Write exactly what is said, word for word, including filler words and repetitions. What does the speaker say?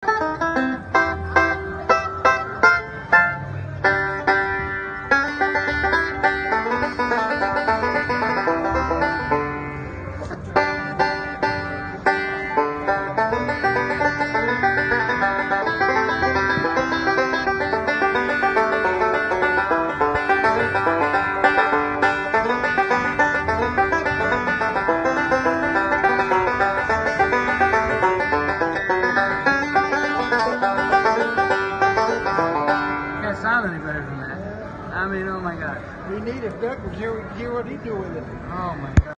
Can't sound any better than that. I mean, oh my God. We need it, Doug. Hear, hear what he do with it. Oh my God.